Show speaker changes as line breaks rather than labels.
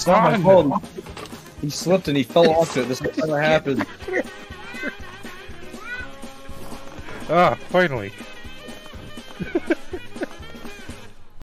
It's not my fault. He slipped and he fell off it. This is what happened.
Ah, finally.